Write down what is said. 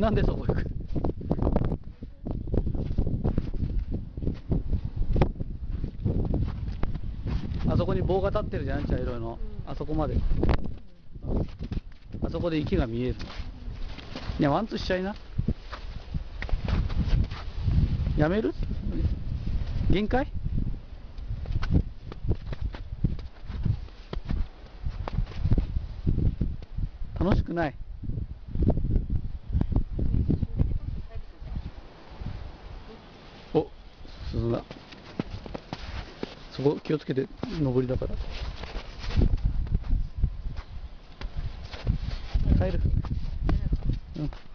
なんでそこ行く？あそこに棒が立ってるじゃん、茶色いの。あそこまで。あそこで池が見える。いや、ワンツーしちゃいな。やめる？限界？楽しくない。お、進んだ。そこ気をつけて、上りだから。帰る。うん。